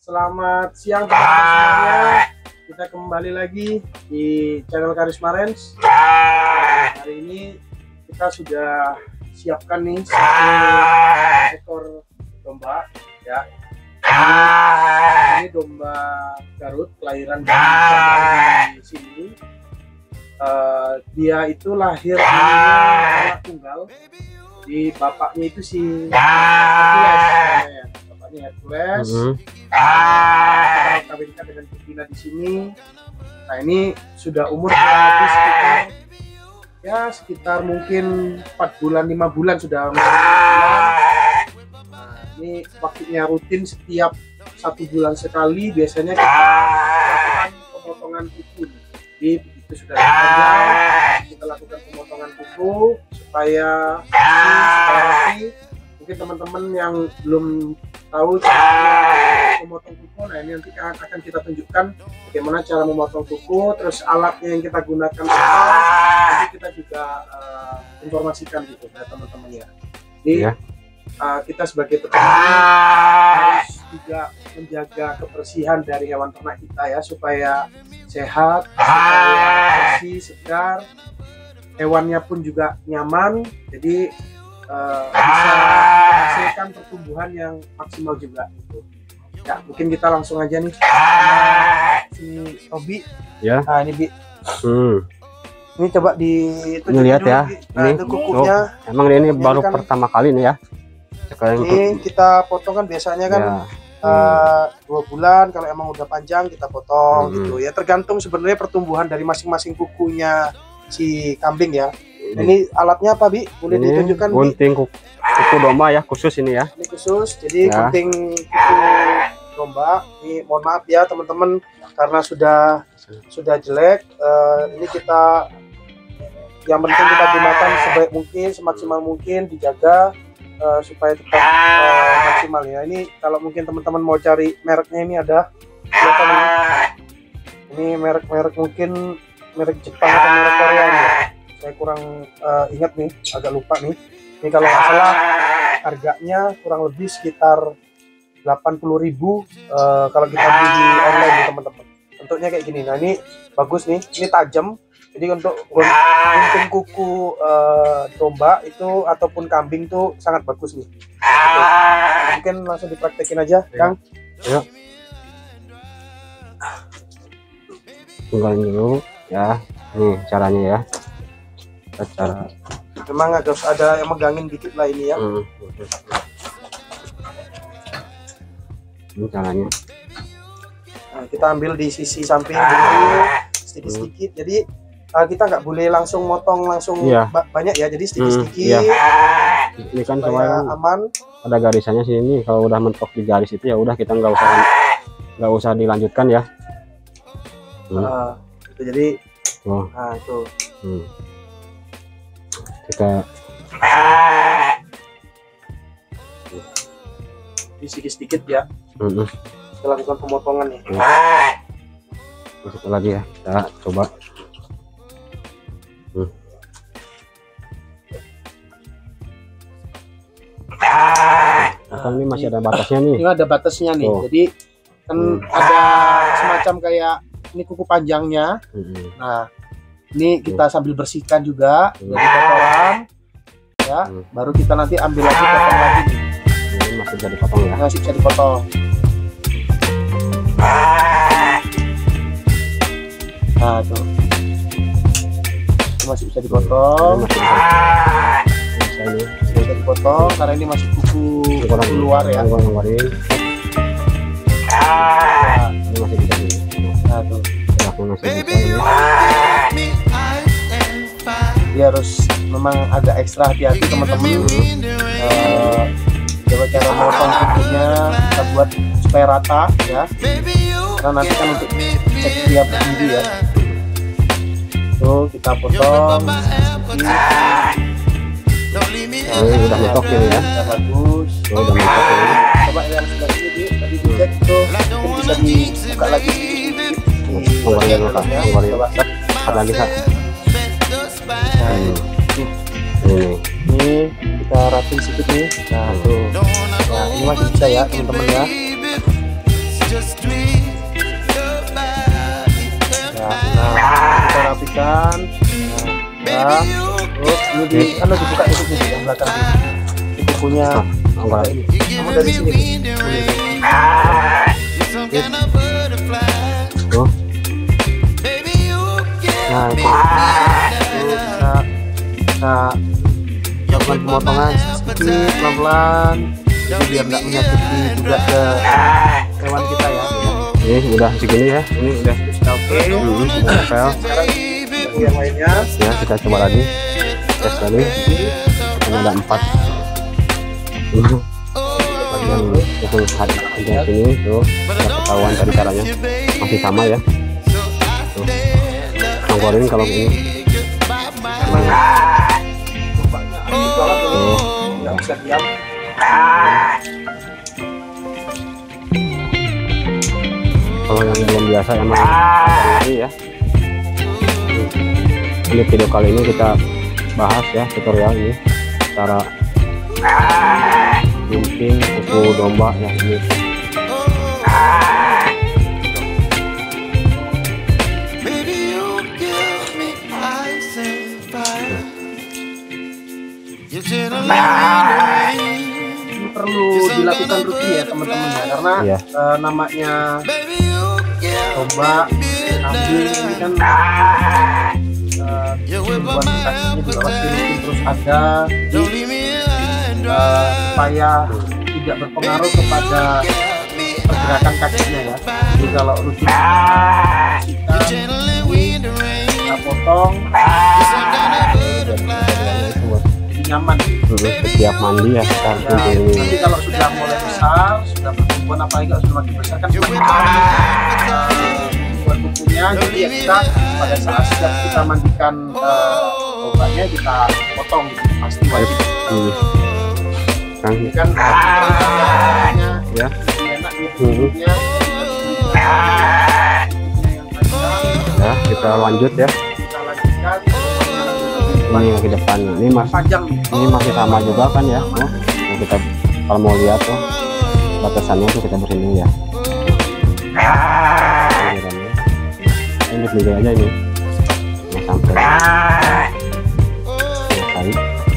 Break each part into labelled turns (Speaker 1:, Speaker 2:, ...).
Speaker 1: Selamat siang teman-teman semuanya. Kita kembali lagi di channel Karisma Ranch. Hari ini kita sudah siapkan nih satu ekor domba ya. Ini domba Garut, kelahiran di sini. Dia itu lahir anak tunggal. Di bapaknya itu si Hercules, bapaknya Hercules. Kita kawinkan dengan betina di sini. Nah, ini sudah umur kurang lebih sekitar mungkin 4 bulan 5 bulan sudah masuk 5 bulan. Nah, ini waktunya rutin setiap 1 bulan sekali biasanya kita lakukan pemotongan kuku. Jadi begitu sudah panjang kita lakukan pemotongan kuku supaya rapi. Mungkin teman-teman yang belum tahu cara memotong kuku, nah ini nanti akan kita tunjukkan bagaimana cara memotong kuku, terus alatnya yang kita gunakan apa, nanti kita juga informasikan gitu ya teman-teman ya. Jadi kita sebagai petani harus juga menjaga kebersihan dari hewan ternak kita ya, supaya sehat, supaya bersih, segar, hewannya pun juga nyaman, jadi bisa menghasilkan pertumbuhan yang maksimal juga gitu. Ya, mungkin kita langsung aja nih si Robi ya. Nah ini Bi, ini coba
Speaker 2: lihat ya, ini
Speaker 1: kukunya.
Speaker 2: Emang ini baru kan pertama kali nih ya. Sekarang
Speaker 1: ini kita potong kan biasanya kan ya. 2 bulan, kalau emang udah panjang kita potong gitu ya, tergantung sebenarnya pertumbuhan dari masing-masing kukunya si kambing ya. Ini alatnya apa Bi? Boleh ditunjukkan?
Speaker 2: Gunting kuku domba ya, khusus ini ya. Ini
Speaker 1: khusus, jadi gunting kuku domba. Ini mohon maaf ya teman-teman karena sudah jelek. Ini kita yang penting kita gunakan sebaik mungkin, semaksimal mungkin, dijaga supaya tetap maksimal ya. Ini kalau mungkin teman-teman mau cari mereknya, ini ada ini merek mungkin merek Jepang atau merek Korea ya. Saya kurang ingat nih, agak lupa nih. Ini kalau nggak salah harganya kurang lebih sekitar 80.000 kalau kita beli di online nih teman-teman. Bentuknya kayak gini. Nah ini bagus nih, ini tajam. Jadi untuk gunting kuku domba itu ataupun kambing tuh sangat bagus nih. Oke. Mungkin langsung dipraktekin aja, Kang.
Speaker 2: Ya. Tunggalin dulu ya. Nih caranya ya. Cara
Speaker 1: memang harus ada yang megangin dikit lah ini ya.
Speaker 2: Ini caranya.
Speaker 1: Nah, kita ambil di sisi samping dulu sedikit-sedikit. Jadi kita nggak boleh langsung motong langsung banyak ya. Jadi sedikit-sedikit.
Speaker 2: Ini kan supaya
Speaker 1: aman.
Speaker 2: Ada garisannya sini. Kalau udah mentok di garis itu ya udah, kita nggak usah dilanjutkan ya.
Speaker 1: Itu jadi.
Speaker 2: Nah
Speaker 1: itu.
Speaker 2: Kita
Speaker 1: sedikit-sedikit ya. Kita lakukan pemotongan nih.
Speaker 2: Masuk lagi ya, kita coba. Ini masih ada batasnya nih.
Speaker 1: Ini ada batasnya nih. Jadi kan ada semacam kayak ini kuku panjangnya. Nah ini kita sambil bersihkan juga dari kotoran ya, baru kita nanti ambil lagi, potong lagi nih.
Speaker 2: Ini masih bisa dipotong ya,
Speaker 1: masih bisa dipotong. Nah tuh, ini masih bisa dipotong, masih bisa dipotong karena ini masih kuku luar ya.
Speaker 2: Ini masih bisa nih.
Speaker 1: Nah tuh, dia harus memang agak ekstra hati-hati teman-teman. Coba cara memotong kukunya kita buat supaya rata ya, karena nanti kan untuk cek dia berdiri ya. Tuh kita potong
Speaker 2: ini udah mentok ini ya,
Speaker 1: udah bagus.
Speaker 2: Udah mentok ini.
Speaker 1: Coba yang sebelah sini tadi dicek tuh, bisa dibuka lagi.
Speaker 2: Lagi Kak.
Speaker 1: Ini kita rapiin sedikit nih. Nah tuh, nah ini masih bisa ya teman-teman ya. bersihkan. Nah, terus ini kan udah dibuka tutupnya di yang belakang ini kukunya.
Speaker 2: Enggak.
Speaker 1: Kamu dari sini
Speaker 2: Tuh. Nah, itu bisa lakukan pemotongan sedikit pelan-pelan, jadi biar nggak menyakiti juga ke hewan kita ya. Ini udah segini ya, ini udah
Speaker 1: oke.
Speaker 2: Udah nempel.
Speaker 1: Sekarang yang lainnya
Speaker 2: Ya, kita coba lagi, tes lagi. Ini ada 4 yang itu hati yang sini tuh udah ketahuan tadi caranya, masih sama ya. Tuh, songkorin kalau ini.
Speaker 1: nggak bisa diam.
Speaker 2: Kalau yang belum biasa emang lagi ya. Ini video kali ini kita bahas ya, tutorial ini cara gunting kuku domba ya ini.
Speaker 1: Ini perlu dilakukan rutin ya teman-teman ya, karena
Speaker 2: Iya.
Speaker 1: namanya domba, kambing ini kan buat kakinya juga pasti rutin terus ada, supaya tidak berpengaruh kepada pergerakan kakinya ya. Jadi kalau rutin kita potong jadi nyaman.
Speaker 2: Setiap mandi ya kita harus gunting ini.
Speaker 1: Tapi kalau sudah mulai besar, sudah bertumbuhan, apalagi kalau sudah makin besar kan semakin buat kukunya. Jadi ya kita pada saat siap kita mandikan obatnya kita potong gitu. Pasti wajib.
Speaker 2: Kan
Speaker 1: Ini kan
Speaker 2: ya.
Speaker 1: enak kukunya.
Speaker 2: Ya, kita lanjut ya.
Speaker 1: Kita lanjutkan
Speaker 2: Ini yang ke depan. Ini masih sama juga kan ya. Oh, kita kalau mau lihat tuh batasannya tuh kita bersihin dulu ya. Ini beli aja ini. Nah, sampai kali.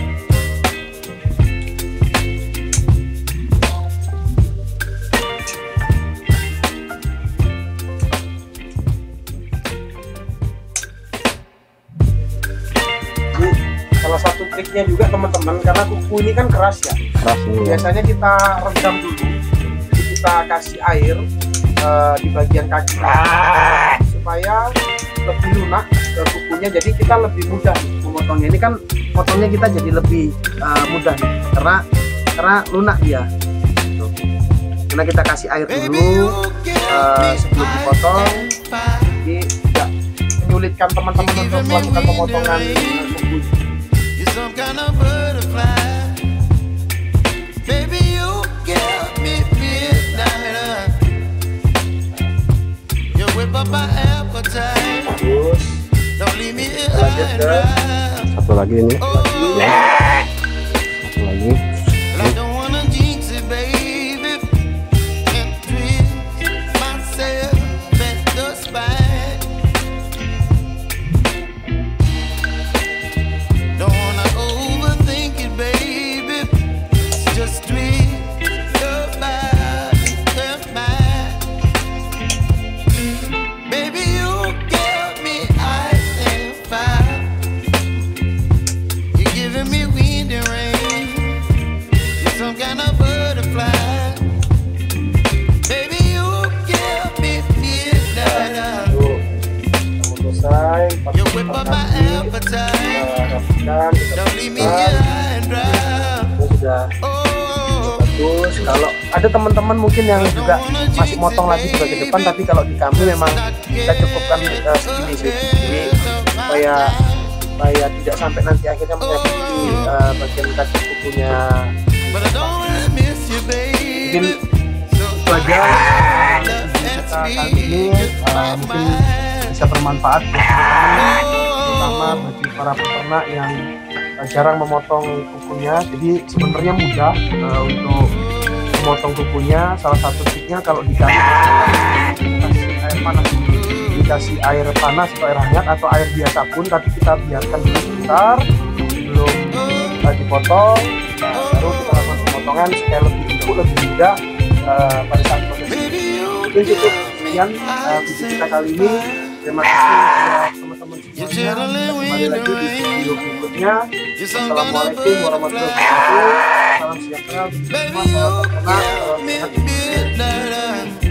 Speaker 1: salah satu triknya juga teman-teman, karena kuku ini kan keras ya.
Speaker 2: Keras ini ya.
Speaker 1: Biasanya kita rendam dulu, jadi kita kasih air di bagian kaki supaya lebih lunak kukunya, jadi kita lebih mudah memotongnya. Ini kan potongnya kita jadi lebih mudah nih, karena lunak dia. Karena kita kasih air dulu sebelum dipotong, jadi tidak menyulitkan teman-teman untuk melakukan pemotongan kuku. Terus lanjut ke
Speaker 2: Satu lagi ini. Ya. Satu lagi. sudah bagus. Kalau ada teman-teman mungkin yang juga masih motong lagi di bagian depan, tapi kalau di kami memang kita cukupkan segini sih, jadi supaya tidak sampai nanti akhirnya menyakiti bagian kaki kukunya. Mungkin pelajaran kita kali ini mungkin bisa bermanfaat terutama bagi para peternak yang jarang memotong kukunya. Jadi sebenarnya mudah untuk memotong kukunya. Salah satu triknya kalau di kami kasih air panas dulu, dikasih air panas atau air hangat atau air biasa pun, tapi kita biarkan dulu sebentar sebelum dipotong. Nah, baru kita lakukan pemotongan supaya lebih empuk, lebih mudah pada saat proses ini. Mungkin cukup sekian video kita kali ini. Terima kasih buat teman-teman semuanya. Kita kembali lagi di video berikutnya. Assalamualaikum warahmatullahi wabarakatuh. Salam sejahtera untuk semua, salam peternak, salam sehat.